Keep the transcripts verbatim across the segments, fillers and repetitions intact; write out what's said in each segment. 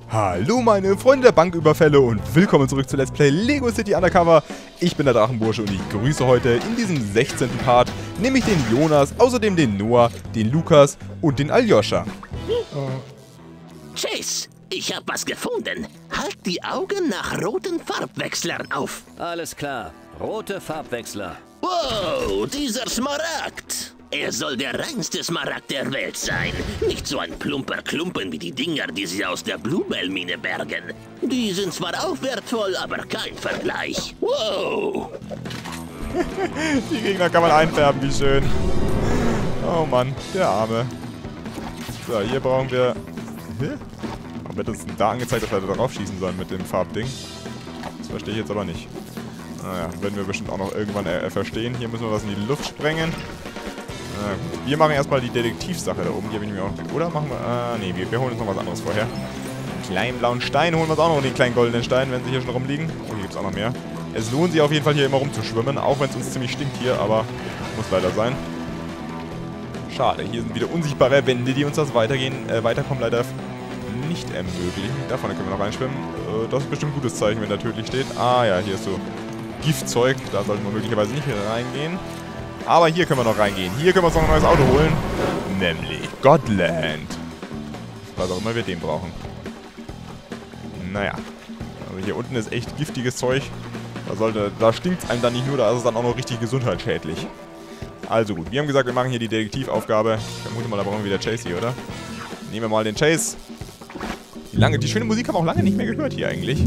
Hallo meine Freunde der Banküberfälle und willkommen zurück zu Let's Play Lego City Undercover. Ich bin der Drachenbursche und ich grüße heute in diesem sechzehnten Part, nämlich den Jonas, außerdem den Noah, den Lukas und den Aljoscha. Chase, ich hab was gefunden. Halt die Augen nach roten Farbwechslern auf. Alles klar. Rote Farbwechsler. Wow, dieser Smaragd. Er soll der reinste Smaragd der Welt sein. Nicht so ein plumper Klumpen wie die Dinger, die sie aus der Bluebell-Mine bergen. Die sind zwar auch wertvoll, aber kein Vergleich. Wow. Die Gegner kann man einfärben, wie schön. Oh Mann, der Arme. So, hier brauchen wir... Hä? Warum wird uns denn da angezeigt, dass wir da drauf schießen sollen mit dem Farbding? Das verstehe ich jetzt aber nicht. Naja, werden wir bestimmt auch noch irgendwann äh, verstehen. Hier müssen wir was in die Luft sprengen. Na gut. Wir machen erstmal die Detektivsache da oben. Die habe ich mir auch noch... Oder machen wir... Ah, nee, wir, wir holen uns noch was anderes vorher. Den kleinen blauen Stein holen wir uns auch noch. Und den kleinen goldenen Stein, wenn sie hier schon rumliegen. Oh, hier gibt es auch noch mehr. Es lohnt sich auf jeden Fall hier immer rumzuschwimmen. Auch wenn es uns ziemlich stinkt hier, aber muss leider sein. Schade, hier sind wieder unsichtbare Wände, die uns das Weitergehen, äh, Weiterkommen leider nicht ermöglichen. Da vorne können wir noch reinschwimmen. Äh, das ist bestimmt ein gutes Zeichen, wenn da tödlich steht. Ah ja, hier ist so Giftzeug. Da sollten wir möglicherweise nicht reingehen. Aber hier können wir noch reingehen. Hier können wir uns noch ein neues Auto holen. Nämlich Godland. Was auch immer wir den brauchen. Naja. Also hier unten ist echt giftiges Zeug. Da, sollte, da stinkt es einem dann nicht nur, da ist es dann auch noch richtig gesundheitsschädlich. Also gut, wir haben gesagt, wir machen hier die Detektivaufgabe. Ich vermute mal, da brauchen wir wieder Chase hier, oder? Nehmen wir mal den Chase. Die, lange, die schöne Musik haben wir auch lange nicht mehr gehört hier eigentlich.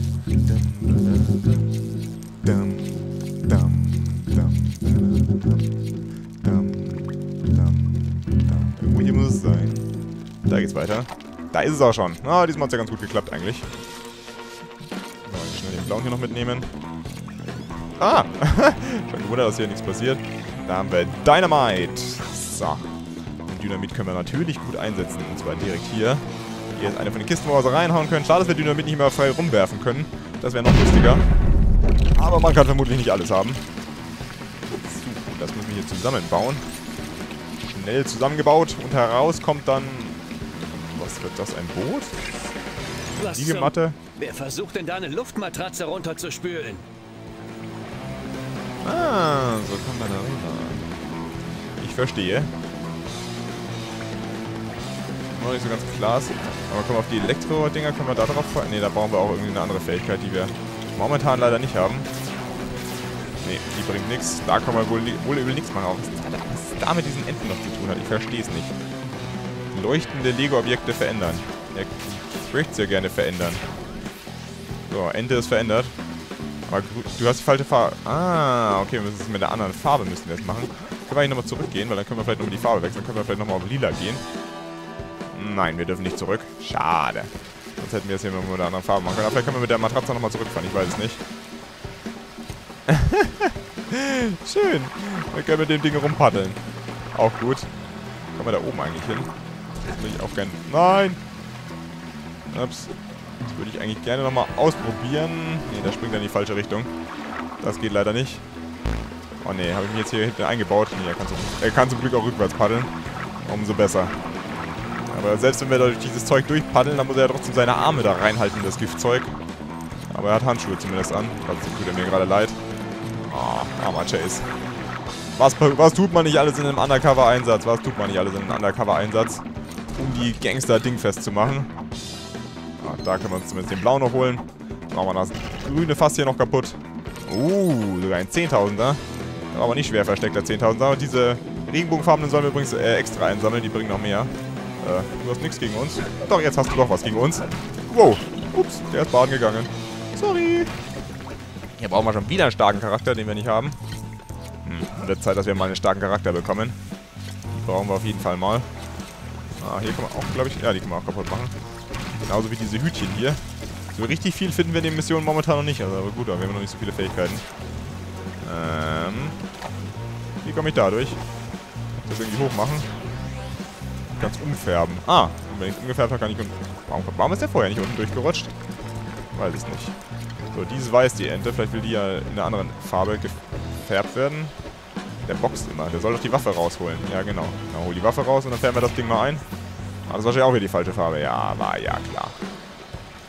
Irgendwo hier muss es sein. Da geht's weiter. Da ist es auch schon. Ah, diesmal hat es ja ganz gut geklappt eigentlich. So, schnell den blauen hier noch mitnehmen. Ah! Schon gewundert, dass hier nichts passiert. Da haben wir Dynamite. So. Und Dynamit können wir natürlich gut einsetzen. Und zwar direkt hier. Hier ist eine von den Kisten, wo wir so reinhauen können. Schade, dass wir Dynamit nicht mehr frei rumwerfen können. Das wäre noch lustiger. Aber man kann vermutlich nicht alles haben. So, das müssen wir hier zusammenbauen. Schnell zusammengebaut. Und heraus kommt dann... Was wird das? Ein Boot? Was Liegematte? Wer versucht denn da eine Luftmatratze runterzuspülen? Ah, so kommt man da rüber. Ich verstehe. Noch nicht so ganz klar. Aber kommen wir auf die Elektro-Dinger, können wir da drauf fahren? Ne, da brauchen wir auch irgendwie eine andere Fähigkeit, die wir momentan leider nicht haben. Ne, die bringt nichts. Da kann man wohl, wohl übel nichts machen. Auch was da mit diesen Enten noch zu tun hat, ich verstehe es nicht. Leuchtende Lego-Objekte verändern. Ja, ich möchte es ja gerne verändern. So, Ente ist verändert. Aber du hast die falsche Farbe. Ah, okay, wir müssen es mit der anderen Farbe müssen wir es machen. Können wir eigentlich nochmal zurückgehen, weil dann können wir vielleicht nochmal die Farbe wechseln. Dann können wir vielleicht nochmal auf lila gehen. Nein, wir dürfen nicht zurück. Schade. Sonst hätten wir es hier mit einer anderen Farbe machen können. Aber vielleicht können wir mit der Matratze nochmal zurückfahren. Ich weiß es nicht. Schön. Wir können mit dem Ding rumpaddeln. Auch gut. Kommen wir da oben eigentlich hin? Das will ich auch gerne... Nein! Ups. Das würde ich eigentlich gerne nochmal ausprobieren. Ne, der springt in die falsche Richtung. Das geht leider nicht. Oh ne, habe ich mich jetzt hier hinten eingebaut? Ne, er kann, zum, er kann zum Glück auch rückwärts paddeln. Umso besser. Aber selbst wenn wir durch dieses Zeug durchpaddeln, dann muss er ja trotzdem seine Arme da reinhalten, das Giftzeug. Aber er hat Handschuhe zumindest an. Also tut er mir gerade leid. Oh, armer Chase. Was, was tut man nicht alles in einem Undercover-Einsatz? Was tut man nicht alles in einem Undercover-Einsatz? Um die Gangster-Ding festzumachen. Ah, da können wir uns zumindest den blauen noch holen. Dann machen wir das grüne Fass hier noch kaputt. Uh, sogar ein zehntausender. Aber nicht schwer versteckter zehntausender. Und diese Regenbogenfarbenen sollen wir übrigens äh, extra einsammeln. Die bringen noch mehr. Äh, du hast nichts gegen uns. Doch, jetzt hast du doch was gegen uns. Wow. Ups, der ist baden gegangen. Sorry. Hier brauchen wir schon wieder einen starken Charakter, den wir nicht haben. Hm, wird Zeit, dass wir mal einen starken Charakter bekommen. Die brauchen wir auf jeden Fall mal. Ah, hier kann man auch, glaube ich... Ja, die kann man auch kaputt machen. Genauso wie diese Hütchen hier. So richtig viel finden wir in den Missionen momentan noch nicht. Also, aber gut, aber wir haben noch nicht so viele Fähigkeiten. Ähm... Wie komme ich da durch? Das irgendwie hoch machen. Ganz umfärben. Ah, wenn ich es umgefärbt habe, kann ich... Warum, warum ist der vorher nicht unten durchgerutscht? Weiß es nicht. So, dieses weiß die Ente. Vielleicht will die ja in einer anderen Farbe gefärbt werden. Der boxt immer. Der soll doch die Waffe rausholen. Ja, genau. Dann hol die Waffe raus und dann färben wir das Ding mal ein. Ah, das war wahrscheinlich auch wieder die falsche Farbe. Ja, war ja klar.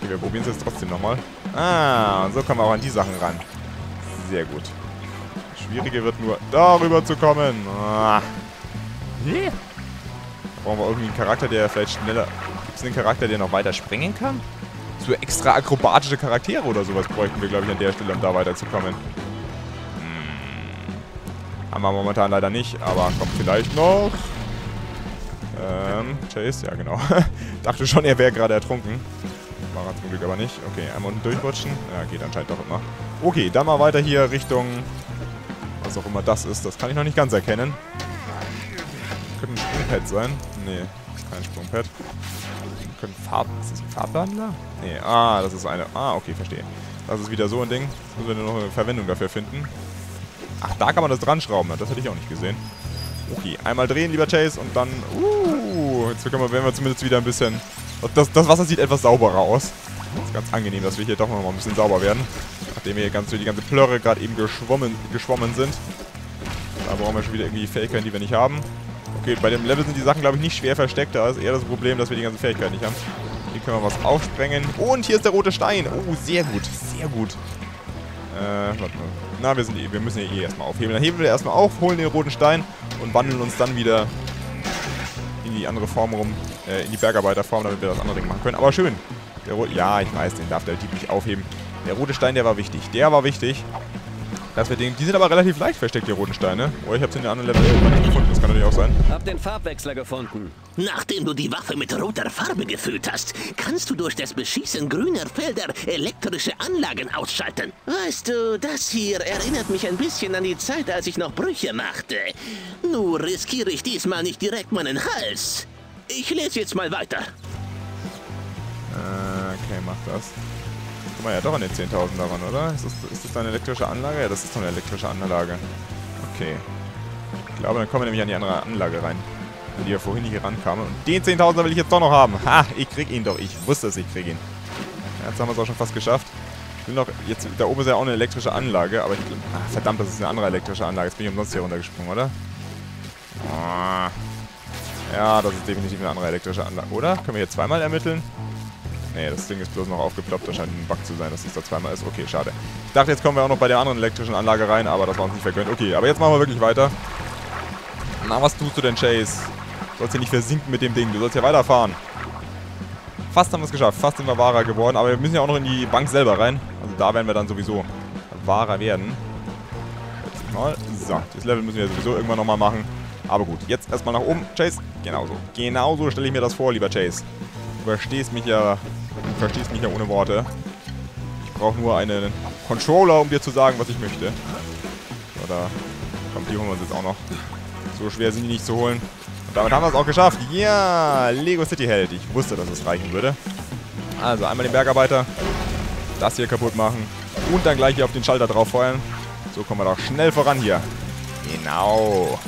Okay, wir probieren es jetzt trotzdem nochmal. Ah, und so kommen wir auch an die Sachen ran. Sehr gut. Das Schwierige wird nur, darüber zu kommen. Ah. Da brauchen wir irgendwie einen Charakter, der vielleicht schneller... Gibt es einen Charakter, der noch weiter springen kann? So extra akrobatische Charaktere oder sowas bräuchten wir, glaube ich, an der Stelle, um da weiterzukommen. Hm. Haben wir momentan leider nicht, aber kommt vielleicht noch. Ähm, Chase, ja genau. Dachte schon, er wäre gerade ertrunken. War er zum Glück aber nicht. Okay, einmal unten durchrutschen. Ja, geht anscheinend doch immer. Okay, dann mal weiter hier Richtung... Was auch immer das ist. Das kann ich noch nicht ganz erkennen. Könnte ein Sprungpad sein. Nee, ist kein Sprungpad. Können Farb... Ist das ein Farbwandler? Nee, ah, das ist eine... Ah, okay, verstehe. Das ist wieder so ein Ding. Jetzt müssen wir nur noch eine Verwendung dafür finden. Ach, da kann man das dran schrauben. Das hätte ich auch nicht gesehen. Okay, einmal drehen, lieber Chase, und dann... Uh, jetzt können wir, werden wir zumindest wieder ein bisschen... Das, das Wasser sieht etwas sauberer aus. Das ist ganz angenehm, dass wir hier doch noch mal ein bisschen sauber werden. Nachdem wir hier ganz, die ganze Plörre gerade eben geschwommen, geschwommen sind. Da brauchen wir schon wieder irgendwie Fähigkeiten, die wir nicht haben. Okay, bei dem Level sind die Sachen, glaube ich, nicht schwer versteckt. Da ist eher das Problem, dass wir die ganzen Fähigkeiten nicht haben. Hier können wir was aufsprengen. Und hier ist der rote Stein. Oh, sehr gut, sehr gut. Äh, warte mal. Na, wir, sind, wir müssen hier eh erstmal aufheben. Dann heben wir erstmal auf, holen den roten Stein und wandeln uns dann wieder in die andere Form rum, äh, in die Bergarbeiterform, damit wir das andere Ding machen können. Aber schön. Der rote, ja, ich weiß, den darf der Dieb nicht aufheben. Der rote Stein, der war wichtig. Der war wichtig. Dass wir den, die sind aber relativ leicht versteckt, die roten Steine. Oh, ich habe sie in den anderen Level irgendwann nicht gefunden. Das kann natürlich auch sein. Hab den Farbwechsler gefunden. Nachdem du die Waffe mit roter Farbe gefüllt hast, kannst du durch das Beschießen grüner Felder elektrische Anlagen ausschalten. Weißt du, das hier erinnert mich ein bisschen an die Zeit, als ich noch Brüche machte. Nur riskiere ich diesmal nicht direkt meinen Hals. Ich lese jetzt mal weiter. Äh, okay, mach das. Guck mal ja doch an den zehntausend daran, oder? Ist das, ist das eine elektrische Anlage? Ja, das ist doch eine elektrische Anlage. Okay. Ich glaube, dann kommen wir nämlich an die andere Anlage rein. An die wir vorhin hier rankamen. Und den zehntausender will ich jetzt doch noch haben. Ha, ich krieg ihn doch. Ich wusste es, ich krieg ihn. Ja, jetzt haben wir es auch schon fast geschafft. Ich will noch, jetzt, da oben ist ja auch eine elektrische Anlage, aber ich, ach, verdammt, das ist eine andere elektrische Anlage. Jetzt bin ich umsonst hier runtergesprungen, oder? Oh. Ja, das ist definitiv eine andere elektrische Anlage. Oder? Können wir hier zweimal ermitteln? Nee, das Ding ist bloß noch aufgeploppt. Das scheint ein Bug zu sein, dass es da zweimal ist. Okay, schade. Ich dachte, jetzt kommen wir auch noch bei der anderen elektrischen Anlage rein, aber das war uns nicht vergönnt. Okay, aber jetzt machen wir wirklich weiter. Na, was tust du denn, Chase? Du sollst hier nicht versinken mit dem Ding. Du sollst hier weiterfahren. Fast haben wir es geschafft. Fast sind wir wahrer geworden. Aber wir müssen ja auch noch in die Bank selber rein. Also da werden wir dann sowieso wahrer werden. Mal. So, das Level müssen wir sowieso irgendwann nochmal machen. Aber gut, jetzt erstmal nach oben. Chase, genauso. Genauso stelle ich mir das vor, lieber Chase. Du verstehst mich ja, du verstehst mich ja ohne Worte. Ich brauche nur einen Controller, um dir zu sagen, was ich möchte. So, da kommt die holen wir uns jetzt auch noch. So schwer sind die nicht zu holen. Und damit haben wir es auch geschafft. Ja, Lego City Held. Ich wusste, dass es reichen würde. Also einmal den Bergarbeiter. Das hier kaputt machen. Und dann gleich hier auf den Schalter drauf feuern. So kommen wir doch schnell voran hier. Genau.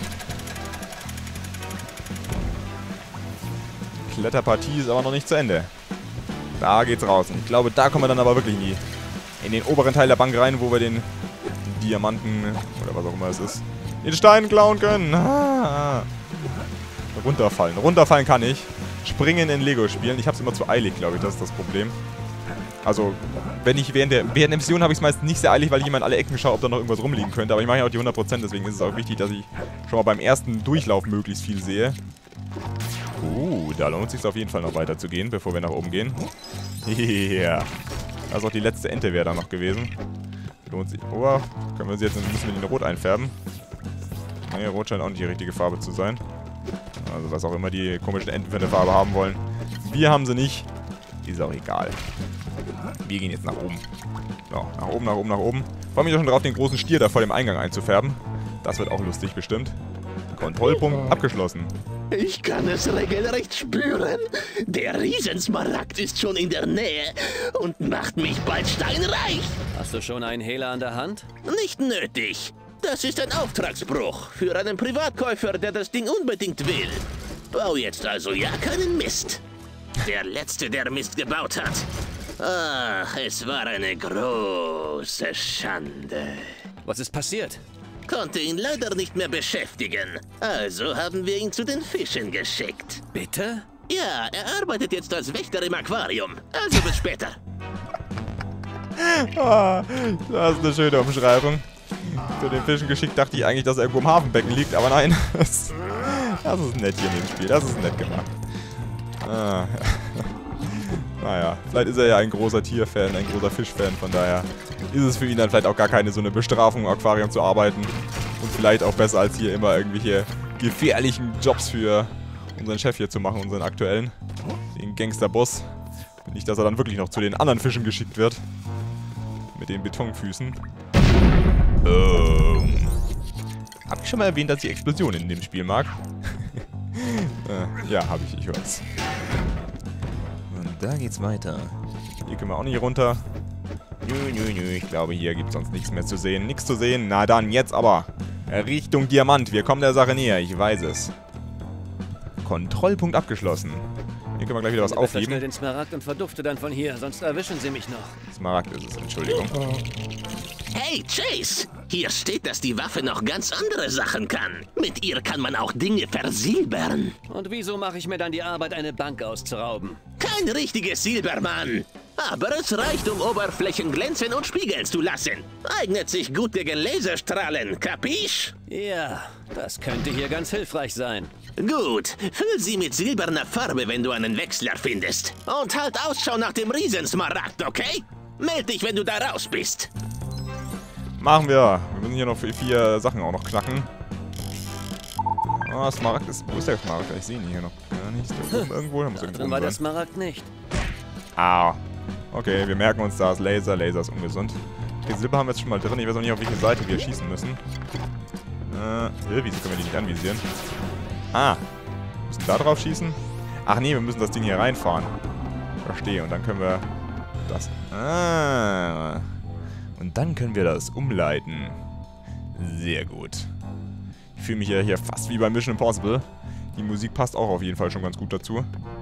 Kletterpartie ist aber noch nicht zu Ende. Da geht's raus. Und ich glaube, da kommen wir dann aber wirklich in, die, in den oberen Teil der Bank rein, wo wir den Diamanten oder was auch immer es ist, den Stein klauen können. Ah. Runterfallen. Runterfallen kann ich. Springen in Lego spielen. Ich habe es immer zu eilig, glaube ich. Das ist das Problem. Also, wenn ich während der, während der Mission habe ich es meistens nicht sehr eilig, weil ich immer in alle Ecken schaue, ob da noch irgendwas rumliegen könnte. Aber ich mache ja auch die hundert Prozent, deswegen ist es auch wichtig, dass ich schon mal beim ersten Durchlauf möglichst viel sehe. Uh, da lohnt es sich auf jeden Fall noch weiter zu gehen, bevor wir nach oben gehen. Yeah. Das ist auch die letzte Ente wäre da noch gewesen. Lohnt sich. Oh, können wir sie jetzt, müssen wir die in Rot einfärben. Ne, Rot scheint auch nicht die richtige Farbe zu sein. Also was auch immer die komischen Enten für eine Farbe haben wollen. Wir haben sie nicht. Ist auch egal. Wir gehen jetzt nach oben. So, nach oben, nach oben, nach oben. Freue mich doch schon drauf, den großen Stier da vor dem Eingang einzufärben. Das wird auch lustig bestimmt. Kontrollpunkt abgeschlossen. Ich kann es regelrecht spüren. Der Riesensmaragd ist schon in der Nähe und macht mich bald steinreich. Hast du schon einen Hehler an der Hand? Nicht nötig. Das ist ein Auftragsbruch für einen Privatkäufer, der das Ding unbedingt will. Bau jetzt also ja keinen Mist. Der Letzte, der Mist gebaut hat. Ach, es war eine große Schande. Was ist passiert? Konnte ihn leider nicht mehr beschäftigen. Also haben wir ihn zu den Fischen geschickt. Bitte? Ja, er arbeitet jetzt als Wächter im Aquarium. Also bis später. Ah, das ist eine schöne Umschreibung. Zu den Fischen geschickt dachte ich eigentlich, dass er irgendwo im Hafenbecken liegt, aber nein. Das, das ist nett hier in dem Spiel. Das ist nett gemacht. Ah, naja, vielleicht ist er ja ein großer Tierfan, ein großer Fischfan, von daher ist es für ihn dann vielleicht auch gar keine so eine Bestrafung, im Aquarium zu arbeiten. Und vielleicht auch besser, als hier immer irgendwelche gefährlichen Jobs für unseren Chef hier zu machen, unseren aktuellen, den Gangsterboss. Nicht, dass er dann wirklich noch zu den anderen Fischen geschickt wird. Mit den Betonfüßen. Ähm. Hab ich schon mal erwähnt, dass ich Explosionen in dem Spiel mag? äh, ja, habe ich, ich weiß. Und da geht's weiter. Hier können wir auch nicht runter. Nö, nö, nö, ich glaube, hier gibt es sonst nichts mehr zu sehen. Nichts zu sehen. Na dann, jetzt aber. Richtung Diamant. Wir kommen der Sache näher, ich weiß es. Kontrollpunkt abgeschlossen. Hier können wir gleich wieder was aufheben. Schnell den Smaragd und verdufte dann von hier, sonst erwischen sie mich noch. Smaragd ist es, Entschuldigung. Hey, Chase! Hier steht, dass die Waffe noch ganz andere Sachen kann. Mit ihr kann man auch Dinge versilbern. Und wieso mache ich mir dann die Arbeit, eine Bank auszurauben? Kein richtiges Silbermann. Aber es reicht, um Oberflächen glänzen und spiegeln zu lassen. Eignet sich gut gegen Laserstrahlen, kapisch? Ja, das könnte hier ganz hilfreich sein. Gut, füll sie mit silberner Farbe, wenn du einen Wechsler findest. Und halt Ausschau nach dem Riesensmaragd, okay? Meld dich, wenn du da raus bist. Machen wir. Wir müssen hier noch vier Sachen auch noch knacken. Ah, oh, Smaragd ist... Wo ist der Smaragd? Ich sehe ihn hier noch gar nicht. Da oben irgendwo. Da muss Da irgendwo drin war der sein. Smaragd nicht. Ah. Okay, wir merken uns, da ist Laser. Laser ist ungesund. Okay, Silber haben wir jetzt schon mal drin. Ich weiß auch nicht, auf welche Seite wir schießen müssen. Äh, wieso können wir die nicht anvisieren? Ah. Wir müssen da drauf schießen? Ach nee, wir müssen das Ding hier reinfahren. Verstehe. Und dann können wir das... Ah. Und dann können wir das umleiten. Sehr gut. Ich fühle mich ja hier fast wie bei Mission Impossible. Die Musik passt auch auf jeden Fall schon ganz gut dazu.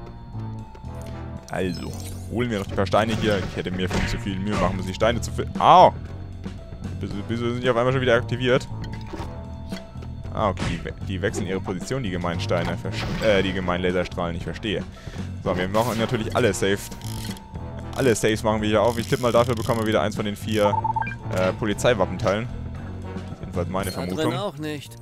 Also, holen wir noch die paar Steine hier. Ich hätte mir für nicht so viel Mühe machen müssen, die Steine zu finden. Au! Wieso sind die auf einmal schon wieder aktiviert? Ah, okay, die, we die wechseln ihre Position, die gemeinen Steine. Äh, die gemeinen Laserstrahlen, ich verstehe. So, wir machen natürlich alle safe. Alle Saves machen wir hier auf. Ich tippe mal, dafür bekommen wir wieder eins von den vier äh, Polizeiwappenteilen. Jedenfalls meine Da Vermutung. drin auch nicht.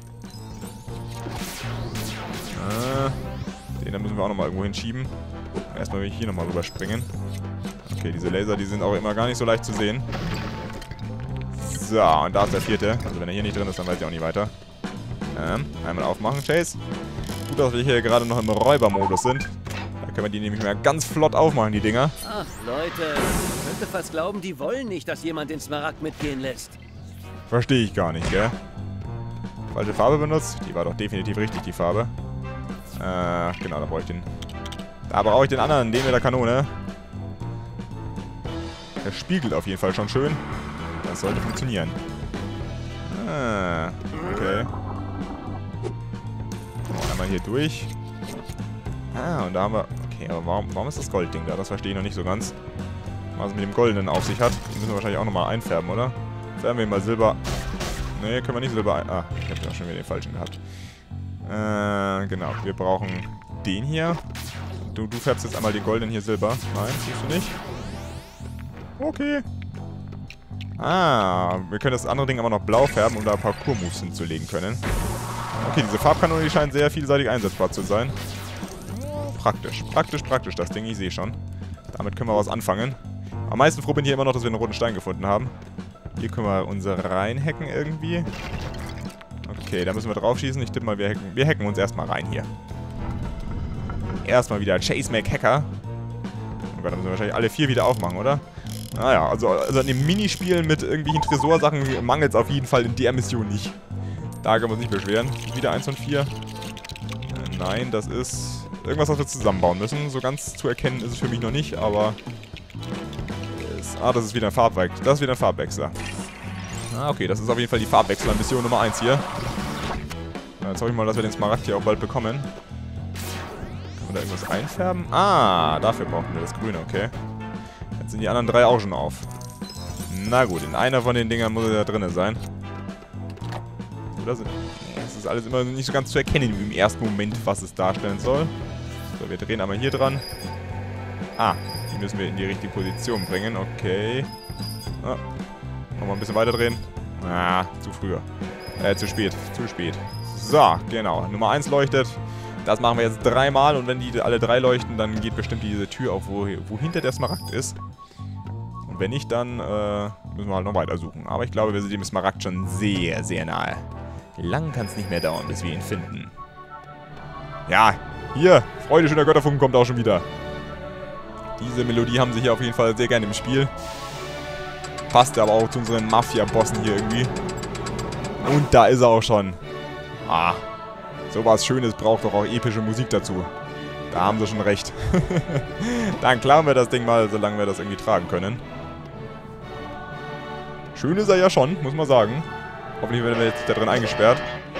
Äh, den da müssen wir auch nochmal irgendwo hinschieben. Erstmal will ich hier nochmal rüberspringen. Okay, diese Laser, die sind auch immer gar nicht so leicht zu sehen. So, und da ist der vierte. Also wenn er hier nicht drin ist, dann weiß ich auch nicht weiter. Ähm, einmal aufmachen, Chase. Gut, dass wir hier gerade noch im Räubermodus sind. Da können wir die nämlich mal ganz flott aufmachen, die Dinger. Ach, Leute, ich könnte fast glauben, die wollen nicht, dass jemand den Smaragd mitgehen lässt. Verstehe ich gar nicht, gell? Falsche Farbe benutzt. Die war doch definitiv richtig, die Farbe. Äh, genau, da brauche ich den... Da brauche ich den anderen, den mit der Kanone. Der spiegelt auf jeden Fall schon schön. Das sollte funktionieren. Ah, okay. Einmal hier durch. Ah, und da haben wir... Okay, aber warum, warum ist das Goldding da? Das verstehe ich noch nicht so ganz. Was es mit dem Goldenen auf sich hat. Den müssen wir wahrscheinlich auch nochmal einfärben, oder? Färben wir mal Silber... Ne, können wir nicht Silber ein... Ah, ich habe ja schon wieder den falschen gehabt. Äh, genau. Wir brauchen den hier. Du, du färbst jetzt einmal den Goldenen hier Silber. Nein, tust du nicht. Okay. Ah, wir können das andere Ding aber noch blau färben, um da Parkour-Moves hinzulegen können. Okay, diese Farbkanone, die scheint sehr vielseitig einsetzbar zu sein. Praktisch, praktisch, praktisch das Ding, ich sehe schon. Damit können wir was anfangen. Am meisten froh bin ich hier immer noch, dass wir einen roten Stein gefunden haben. Hier können wir unsere reinhacken irgendwie. Okay, da müssen wir drauf schießen. Ich tippe mal, wir hacken, wir hacken uns erstmal rein hier. Erstmal wieder Chase Mac Hacker. Oh Gott, dann müssen wir wahrscheinlich alle vier wieder aufmachen, oder? Naja, also, also an dem Minispielen mit irgendwelchen Tresorsachen mangelt es auf jeden Fall in der Mission nicht. Da können wir uns nicht beschweren. Wieder eins von vier. Äh, nein, das ist irgendwas, was wir zusammenbauen müssen. So ganz zu erkennen ist es für mich noch nicht, aber... Ist, ah, das ist wieder ein Farbwechsel. Das ist wieder ein Farbwechsler. Ah, okay, das ist auf jeden Fall die Farbwechsler-Mission Nummer eins hier. Jetzt hoffe ich mal, dass wir den Smaragd hier auch bald bekommen. Können wir da irgendwas einfärben? Ah, dafür brauchen wir das Grüne, okay. Jetzt sind die anderen drei auch schon auf. Na gut, in einer von den Dingern muss er da drin sein. Oder sind... Das ist alles immer nicht so ganz zu erkennen im ersten Moment, was es darstellen soll. So, wir drehen einmal hier dran. Ah, die müssen wir in die richtige Position bringen. Okay. Ah, nochmal ein bisschen weiter drehen. Ah, zu früh. Äh, zu spät. Zu spät. So, genau. Nummer eins leuchtet. Das machen wir jetzt dreimal. Und wenn die alle drei leuchten, dann geht bestimmt diese Tür auf, wo, wo hinter der Smaragd ist. Und wenn nicht, dann äh, müssen wir halt noch weiter suchen. Aber ich glaube, wir sind dem Smaragd schon sehr, sehr nahe. Lang kann es nicht mehr dauern, bis wir ihn finden. Ja, hier. Freude schöner Götterfunken kommt auch schon wieder. Diese Melodie haben sie hier auf jeden Fall sehr gerne im Spiel. Passt aber auch zu unseren Mafia-Bossen hier irgendwie. Und da ist er auch schon. Ah, sowas Schönes braucht doch auch epische Musik dazu. Da haben sie schon recht. Dann klauen wir das Ding mal, solange wir das irgendwie tragen können. Schön ist er ja schon, muss man sagen. Hoffentlich werden wir jetzt da drin eingesperrt.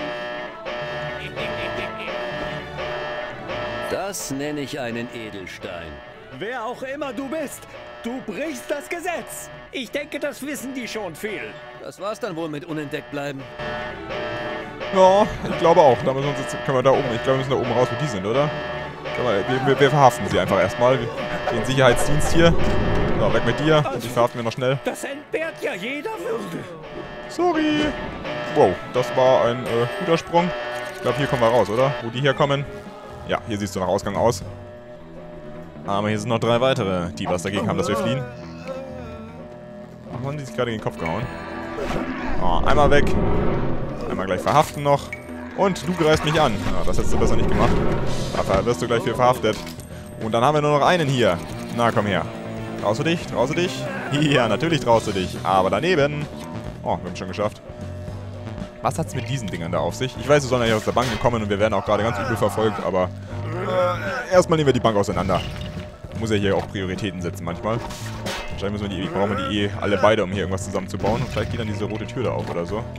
Das nenne ich einen Edelstein. Wer auch immer du bist, du brichst das Gesetz. Ich denke, das wissen die schon viel. Das war's dann wohl mit unentdeckt bleiben. Ja, ich glaube auch. Da müssen wir uns jetzt, können wir da oben, ich glaube, wir müssen da oben raus, wo die sind, oder? Wir, wir, wir verhaften sie einfach erstmal. Den Sicherheitsdienst hier. So, weg mit dir. Und die verhaften wir noch schnell. Das entbehrt ja jeder Würde. Sorry. Wow, das war ein äh, guter Sprung. Ich glaube, hier kommen wir raus, oder? Wo die herkommen. Ja, hier siehst du nach Ausgang aus. Aber hier sind noch drei weitere, die was dagegen haben, dass wir fliehen. Ach, haben die sich gerade in den Kopf gehauen. Oh, einmal weg. Einmal gleich verhaften noch. Und du greifst mich an. Ja, das hättest du besser nicht gemacht. Dafür wirst du gleich wieder verhaftet. Und dann haben wir nur noch einen hier. Na, komm her. Traust du dich? Traust du dich? Ja, natürlich traust du dich. Aber daneben. Oh, wir haben es schon geschafft. Was hat's mit diesen Dingern da auf sich? Ich weiß, wir sollen ja hier aus der Bank gekommen und wir werden auch gerade ganz übel verfolgt, aber äh, erstmal nehmen wir die Bank auseinander. Muss ja hier auch Prioritäten setzen manchmal. Wahrscheinlich müssen wir die, brauchen wir die eh alle beide, um hier irgendwas zusammenzubauen. Und vielleicht geht dann diese rote Tür da auf oder so.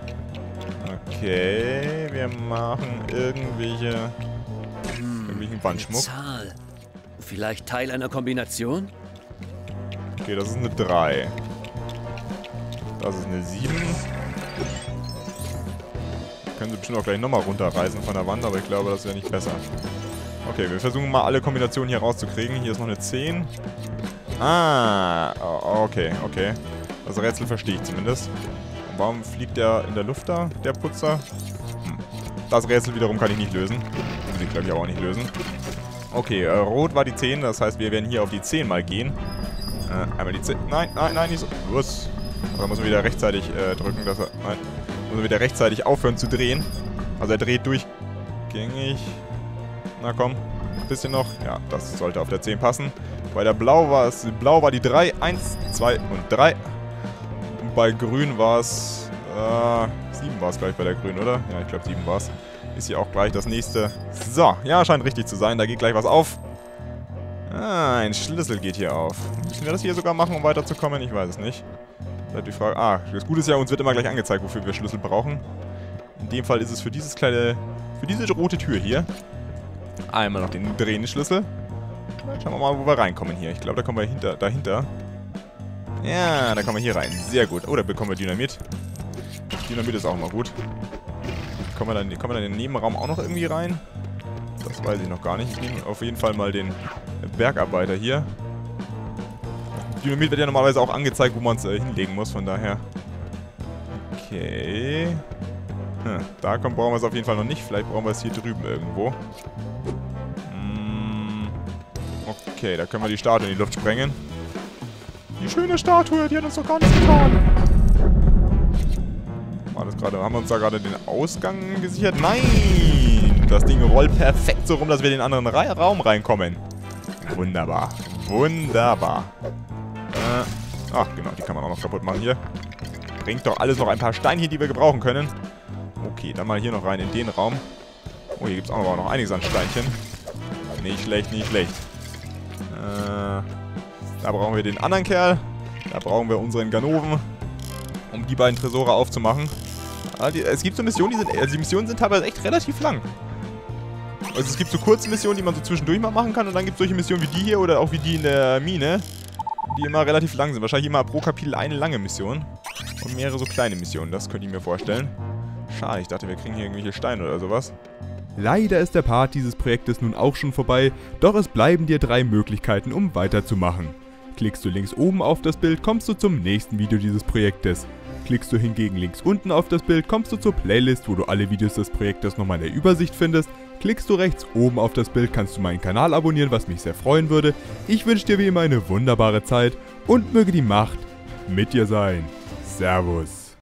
Okay, wir machen irgendwelche, irgendwelchen Wandschmuck. Zahl. Vielleicht Teil einer Kombination? Okay, das ist eine drei. Das ist eine sieben. Können sie bestimmt auch gleich nochmal runterreißen von der Wand, aber ich glaube, das wäre nicht besser. Okay, wir versuchen mal alle Kombinationen hier rauszukriegen. Hier ist noch eine zehn. Ah, okay, okay. Das Rätsel verstehe ich zumindest. Und warum fliegt der in der Luft da, der Putzer? Hm. Das Rätsel wiederum kann ich nicht lösen. Muss ich, glaube ich, aber auch nicht lösen. Okay, äh, rot war die zehn, das heißt, wir werden hier auf die zehn mal gehen. Äh, einmal die zehn. Nein, nein, nein, nicht so. Was? Da muss man wieder rechtzeitig äh, drücken, dass er... Nein. Muss er wieder rechtzeitig aufhören zu drehen. Also er dreht durchgängig. Na komm, ein bisschen noch. Ja, das sollte auf der zehn passen. Bei der Blau war es, Blau war die drei. eins, zwei und drei. Und bei Grün war es, äh, sieben war es gleich bei der Grün, oder? Ja, ich glaube sieben war es. Ist hier auch gleich das nächste. So, ja, scheint richtig zu sein. Da geht gleich was auf. Ah, ein Schlüssel geht hier auf. Müssen wir das hier sogar machen, um weiterzukommen? Ich weiß es nicht. Da die Frage. Ah, das Gute ist ja, uns wird immer gleich angezeigt, wofür wir Schlüssel brauchen. In dem Fall ist es für dieses kleine, für diese rote Tür hier. Einmal noch den drehenden Schlüssel. Dann schauen wir mal, wo wir reinkommen hier. Ich glaube, da kommen wir hinter, dahinter. Ja, da kommen wir hier rein. Sehr gut. Oh, da bekommen wir Dynamit. Dynamit ist auch immer gut. Kommen wir dann, kommen wir dann in den Nebenraum auch noch irgendwie rein? Das weiß ich noch gar nicht. Ich nehme auf jeden Fall mal den Bergarbeiter hier. Dynamit wird ja normalerweise auch angezeigt, wo man es äh, hinlegen muss, von daher. Okay. Hm, da kommt, brauchen wir es auf jeden Fall noch nicht. Vielleicht brauchen wir es hier drüben irgendwo. Hm, okay, da können wir die Statue in die Luft sprengen. Die schöne Statue, die hat uns doch gar nichts getan. War das gerade, haben wir uns da gerade den Ausgang gesichert? Nein! Das Ding rollt perfekt so rum, dass wir in den anderen Ra Raum reinkommen. Wunderbar. Wunderbar. Äh, ach, genau, die kann man auch noch kaputt machen hier. Bringt doch alles noch ein paar Steinchen, die wir gebrauchen können. Okay, dann mal hier noch rein in den Raum. Oh, hier gibt es auch noch einiges an Steinchen. Nicht schlecht, nicht schlecht. Äh, da brauchen wir den anderen Kerl. Da brauchen wir unseren Ganoven, um die beiden Tresore aufzumachen. Ah, die, es gibt so Missionen, die sind, also die Missionen sind teilweise echt relativ lang. Also es gibt so kurze Missionen, die man so zwischendurch mal machen kann. Und dann gibt es solche Missionen wie die hier oder auch wie die in der Mine, die immer relativ lang sind. Wahrscheinlich immer pro Kapitel eine lange Mission. Und mehrere so kleine Missionen. Das könnte ich mir vorstellen. Schade, ich dachte, wir kriegen hier irgendwelche Steine oder sowas. Leider ist der Part dieses Projektes nun auch schon vorbei, doch es bleiben dir drei Möglichkeiten, um weiterzumachen. Klickst du links oben auf das Bild, kommst du zum nächsten Video dieses Projektes. Klickst du hingegen links unten auf das Bild, kommst du zur Playlist, wo du alle Videos des Projektes nochmal in der Übersicht findest. Klickst du rechts oben auf das Bild, kannst du meinen Kanal abonnieren, was mich sehr freuen würde. Ich wünsche dir wie immer eine wunderbare Zeit und möge die Macht mit dir sein. Servus.